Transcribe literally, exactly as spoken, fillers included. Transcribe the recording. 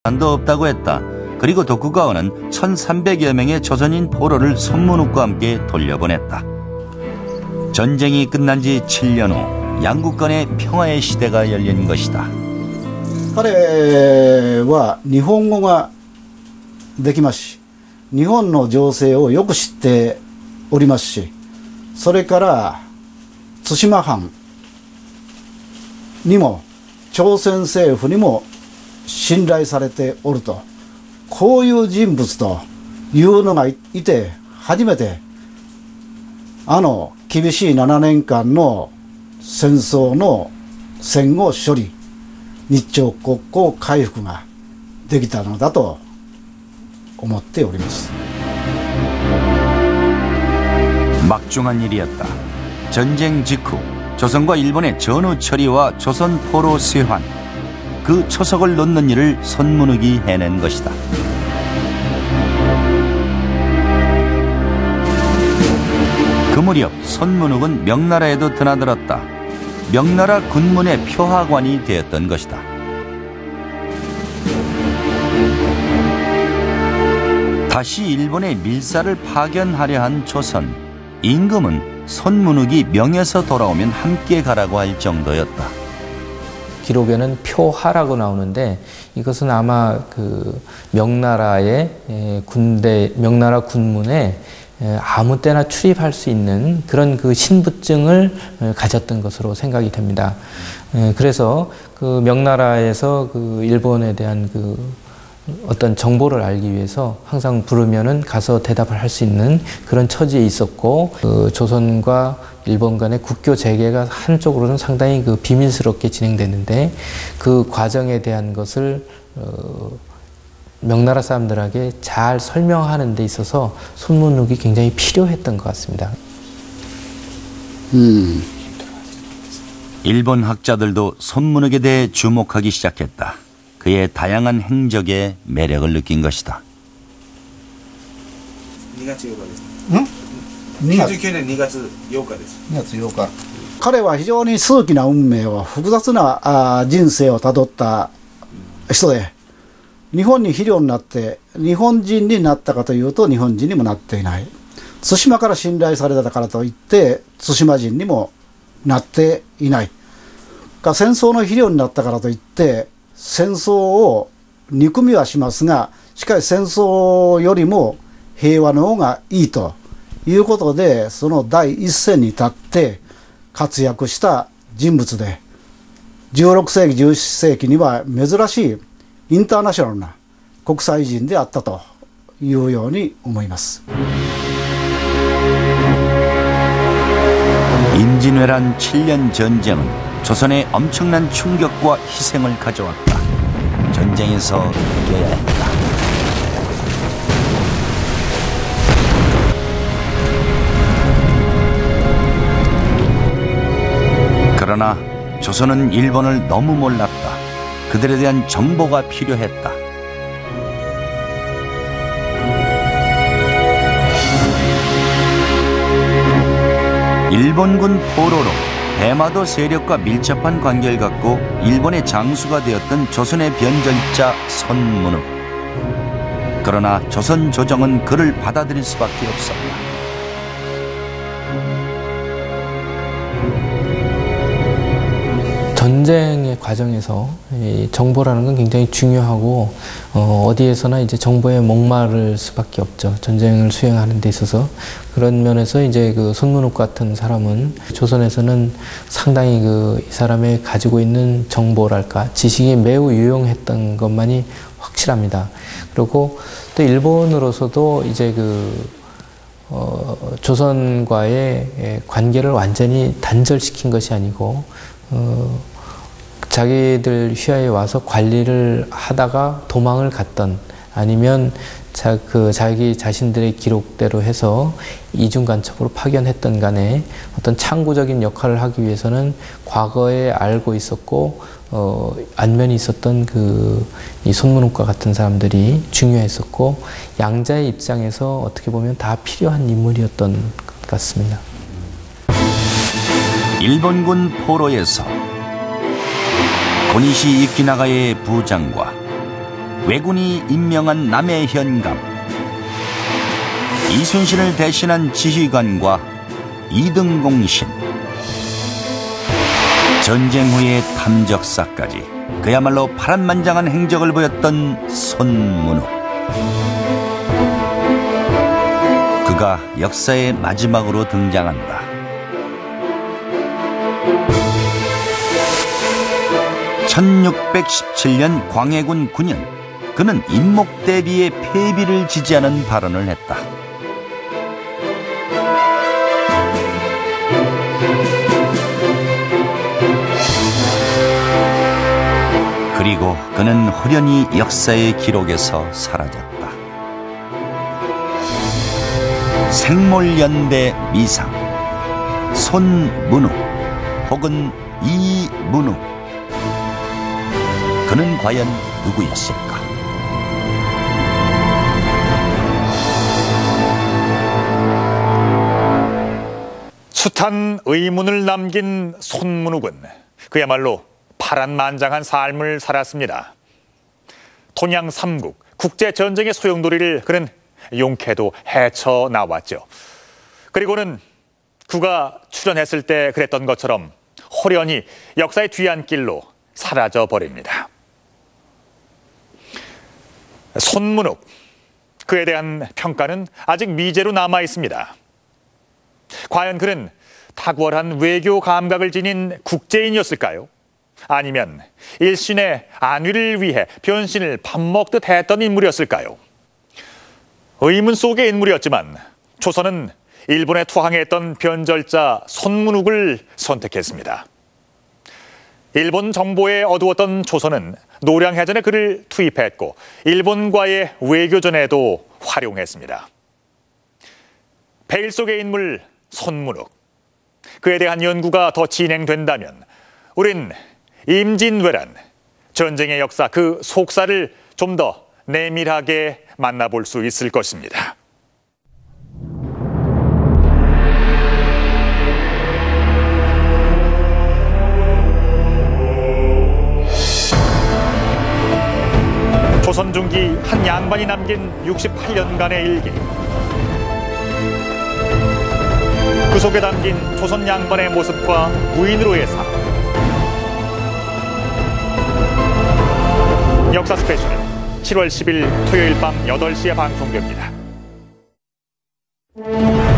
산도 없다고 했다. 그리고 도쿠가와는 천삼백여 명의 조선인 포로를 손문욱과 함께 돌려보냈다. 전쟁이 끝난 지 칠 년 후 양국 간의 평화의 시대가 열린 것이다. 彼は日本語ができますし、日本の情勢をよく知っておりますし、それから対馬藩にも朝鮮政府にも信頼されておると、こういう人物というのがいて初めてあの厳しいななねんかんの戦争の戦後処理、日朝国交回復ができたのだと思っております。 막중한 일이었다. 전쟁 직후 조선과 일본의 전후 처리와 조선 포로 쇄환, 그 초석을 놓는 일을 손문욱이 해낸 것이다. 그 무렵 손문욱은 명나라에도 드나들었다. 명나라 군문의 표하관이 되었던 것이다. 다시 일본의 밀사를 파견하려 한 조선, 임금은 손문욱이 명에서 돌아오면 함께 가라고 할 정도였다. 기록에는 표하라고 나오는데 이것은 아마 그 명나라의 군대, 명나라 군문에 아무 때나 출입할 수 있는 그런 그 신분증을 가졌던 것으로 생각이 됩니다. 그래서 그 명나라에서 그 일본에 대한 그 어떤 정보를 알기 위해서 항상 부르면은 가서 대답을 할 수 있는 그런 처지에 있었고, 그 조선과 일본 간의 국교 재개가 한쪽으로는 상당히 그 비밀스럽게 진행됐는데 그 과정에 대한 것을 어, 명나라 사람들에게 잘 설명하는 데 있어서 손문욱이 굉장히 필요했던 것 같습니다. 음. 일본 학자들도 손문욱에 대해 주목하기 시작했다. 그의 다양한 행적에 매력을 느낀 것이다. 이月ようかです。 응? きゅうじゅうきゅうねんにがつようかです。 にがつようか。彼は非常に数奇な運命を、複雑なあ人生をたどった人で、日本に肥料になって日本人になったかというと日本人にもなっていない。対馬から信頼されたからといって対馬人にもなっていない。か戦争の肥料になったからといって戦争を憎みはしますが、しかし戦争よりも平和の方がいいということで、その第一線に立って活躍した人物で、じゅうろくせいきじゅうななせいきには珍しいインターナショナルな国際人であったというように思います。 임진왜란 칠 년 전쟁은 조선에 엄청난 충격과 희생을 가져왔다. 전쟁에서 이겨야 했다. 그러나 조선은 일본을 너무 몰랐다. 그들에 대한 정보가 필요했다. 일본군 포로로 대마도 세력과 밀접한 관계를 갖고 일본의 장수가 되었던 조선의 변절자 손문욱. 그러나 조선 조정은 그를 받아들일 수밖에 없었다. 전쟁의 과정에서 이 정보라는 건 굉장히 중요하고 어, 어디에서나 이제 정보에 목마를 수밖에 없죠. 전쟁을 수행하는 데 있어서. 그런 면에서 이제 그 손문욱 같은 사람은 조선에서는 상당히 그 이 사람의 가지고 있는 정보랄까 지식이 매우 유용했던 것만이 확실합니다. 그리고 또 일본으로서도 이제 그 어, 조선과의 관계를 완전히 단절시킨 것이 아니고 어, 자기들 휘하에 와서 관리를 하다가 도망을 갔던 아니면 자, 그 자기 자신들의 기록대로 해서 이중간첩으로 파견했던 간에 어떤 창구적인 역할을 하기 위해서는 과거에 알고 있었고 어, 안면이 있었던 그 이 손문욱과 같은 사람들이 중요했었고 양자의 입장에서 어떻게 보면 다 필요한 인물이었던 것 같습니다. 일본군 포로에서 고니시 이키나가의 부장과 왜군이 임명한 남해 현감, 이순신을 대신한 지휘관과 이등공신, 전쟁 후의 탐적사까지 그야말로 파란만장한 행적을 보였던 손문욱. 그가 역사의 마지막으로 등장한다. 천육백십칠 년 광해군 구 년, 그는 임목대비의 폐비를 지지하는 발언을 했다. 그리고 그는 호련히 역사의 기록에서 사라졌다. 생몰연대 미상, 손문욱 혹은 이문욱. 그는 과연 누구였을까? 숱한 의문을 남긴 손문욱은 그야말로 파란만장한 삶을 살았습니다. 통양 삼국 국제전쟁의 소용돌이를 그는 용케도 헤쳐나왔죠. 그리고는 그가 출연했을 때 그랬던 것처럼 호련히 역사의 뒤안길로 사라져버립니다. 손문욱, 그에 대한 평가는 아직 미제로 남아 있습니다. 과연 그는 탁월한 외교 감각을 지닌 국제인이었을까요? 아니면 일신의 안위를 위해 변신을 밥 먹듯 했던 인물이었을까요? 의문 속의 인물이었지만 조선은 일본에 투항했던 변절자 손문욱을 선택했습니다. 일본 정보에 어두웠던 조선은 노량해전에 그를 투입했고 일본과의 외교전에도 활용했습니다. 베일 속의 인물 손문욱, 그에 대한 연구가 더 진행된다면 우린 임진왜란, 전쟁의 역사 그 속사를 좀 더 내밀하게 만나볼 수 있을 것입니다. 조선 중기 한 양반이 남긴 육십팔 년간의 일기. 그 속에 담긴 조선 양반의 모습과 무인으로의 삶. 역사 스페셜은 칠월 십일 토요일 밤 여덟 시에 방송됩니다.